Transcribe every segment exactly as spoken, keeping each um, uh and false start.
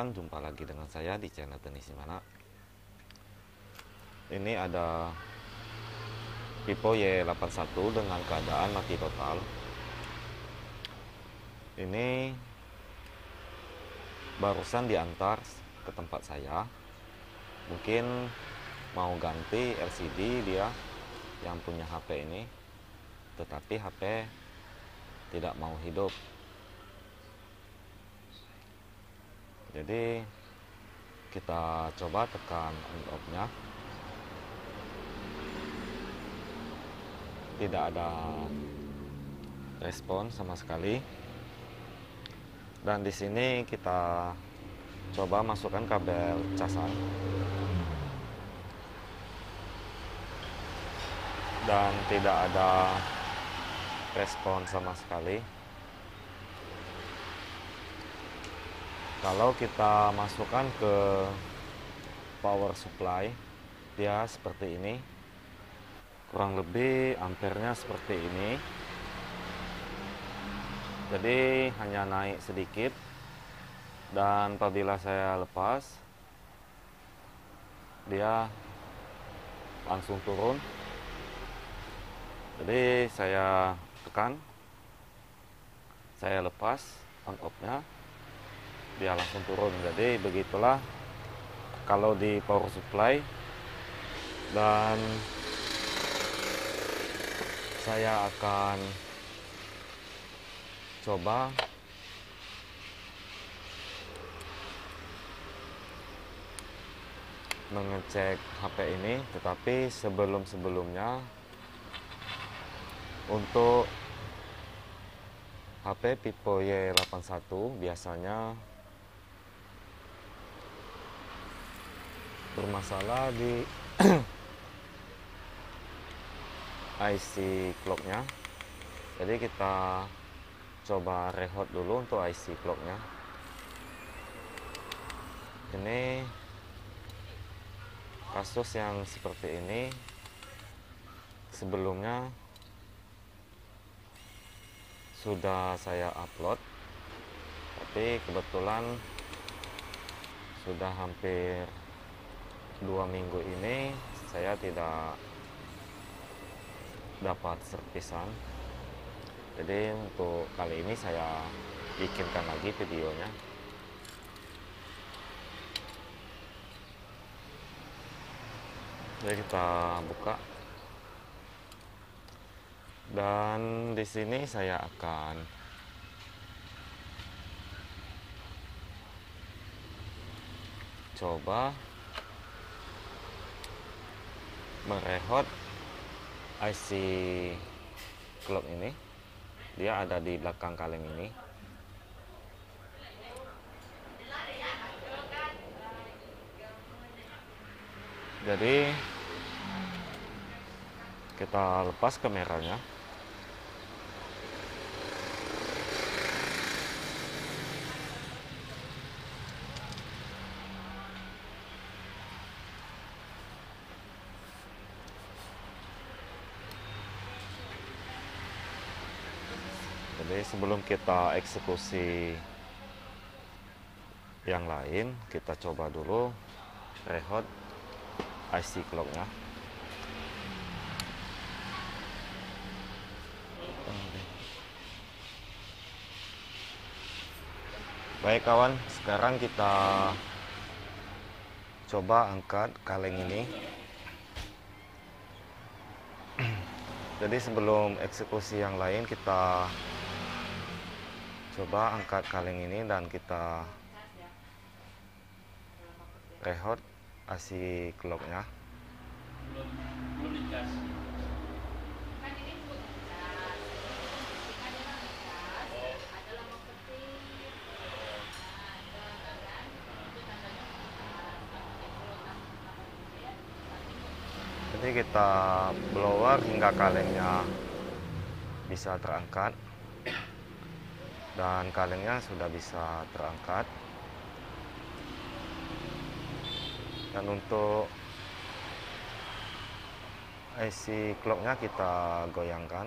kawan, jumpa lagi dengan saya di channel Teknisi Mana. Ini ada Vivo Y delapan satu dengan keadaan mati total. Ini barusan diantar ke tempat saya. Mungkin mau ganti L C D dia yang punya H P ini, tetapi H P tidak mau hidup. Jadi kita coba tekan on off nya, tidak ada respon sama sekali. Dan di sini kita coba masukkan kabel casan, dan tidak ada respon sama sekali. Kalau kita masukkan ke power supply, dia seperti ini, kurang lebih ampernya seperti ini. Jadi hanya naik sedikit, dan apabila saya lepas, dia langsung turun. Jadi saya tekan, saya lepas on off nya, dia langsung turun. Jadi begitulah kalau di power supply. Dan saya akan coba mengecek H P ini, tetapi sebelum-sebelumnya untuk H P Vivo Y delapan satu biasanya bermasalah di I C clocknya. Jadi kita coba rehot dulu untuk I C clocknya. Ini kasus yang seperti ini sebelumnya sudah saya upload, tapi kebetulan sudah hampir dua minggu ini saya tidak dapat servisan. Jadi untuk kali ini saya bikinkan lagi videonya. Jadi kita buka, dan di sini saya akan coba merehot I C clock ini. Dia ada di belakang kaleng ini. Jadi kita lepas kameranya. Jadi sebelum kita eksekusi yang lain, kita coba dulu rehot I C clocknya. Baik kawan, sekarang kita coba angkat kaleng ini. Jadi sebelum eksekusi yang lain, kita coba angkat kaleng ini dan kita rehot I C clocknya. Jadi kita blower hingga kalengnya bisa terangkat, dan kalengnya sudah bisa terangkat. Dan untuk I C clocknya kita goyangkan.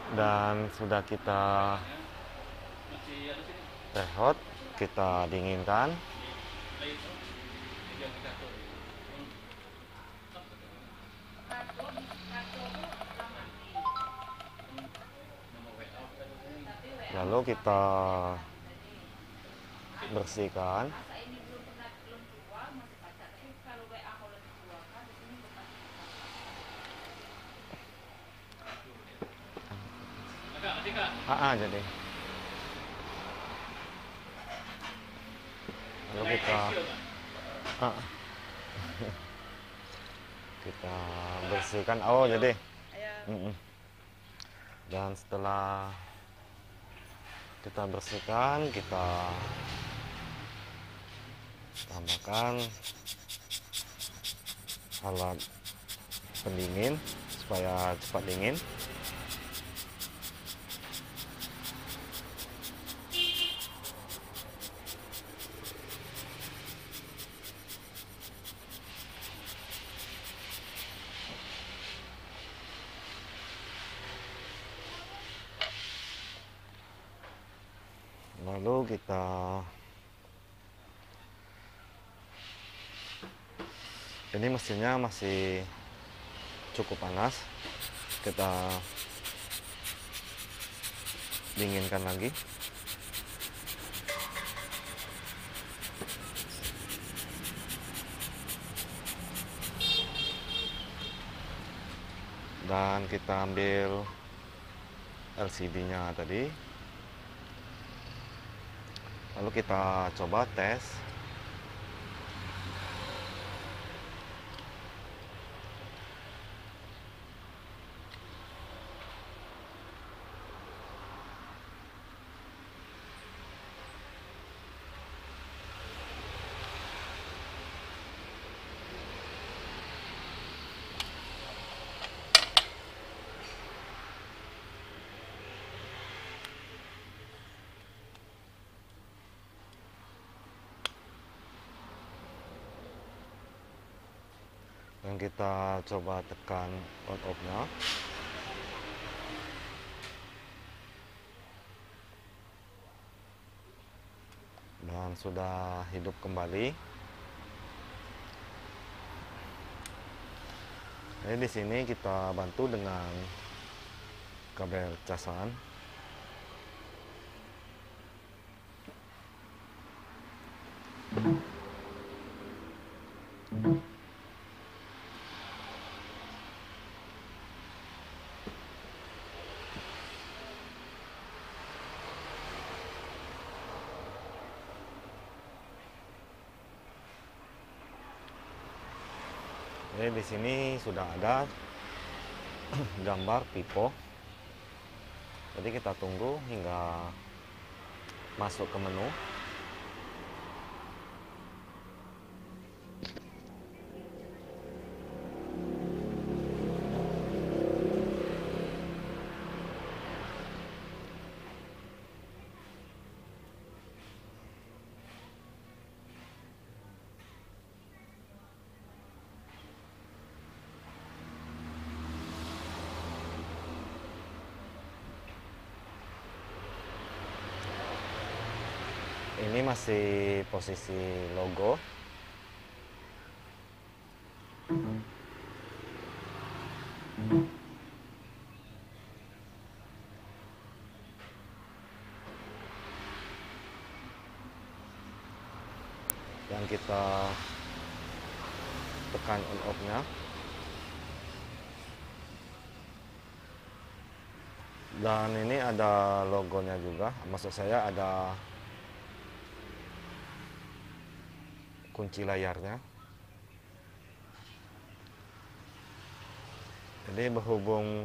Dan sudah kita rehot, kita dinginkan. Lalu kita bersihkan. Ah, ah, jadi lalu kita ah, kita bersihkan. Oh, jadi mm-mm. Dan setelah kita bersihkan, kita tambahkan alat pendingin supaya cepat dingin. Lalu kita ini mesinnya masih cukup panas, kita dinginkan lagi. Dan kita ambil L C D-nya tadi. Lalu kita coba tes. Dan kita coba tekan on off-nya. Dan sudah hidup kembali. Jadi di sini kita bantu dengan kabel casan. Jadi di sini sudah ada gambar pipo. Jadi kita tunggu hingga masuk ke menu. Ini masih posisi logo. Dan kita tekan on off-nya. Dan ini ada logonya juga. Maksud saya ada kunci layarnya. Jadi berhubung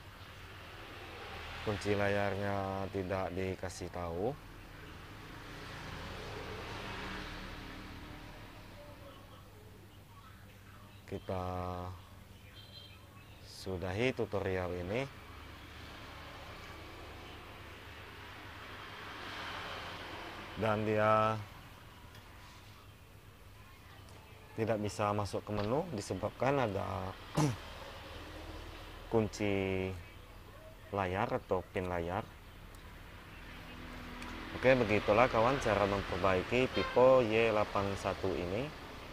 kunci layarnya tidak dikasih tahu, kita sudahi tutorial ini. Dan dia tidak bisa masuk ke menu disebabkan ada kunci layar atau pin layar. Oke, begitulah kawan cara memperbaiki Vivo Y delapan satu ini.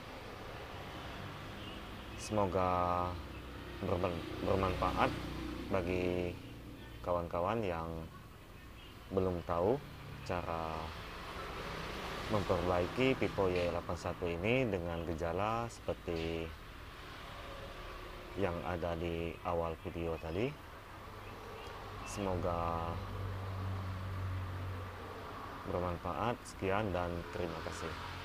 Semoga bermanfaat bagi kawan-kawan yang belum tahu cara memperbaiki Vivo Y delapan satu ini dengan gejala seperti yang ada di awal video tadi. Semoga bermanfaat. Sekian dan terima kasih.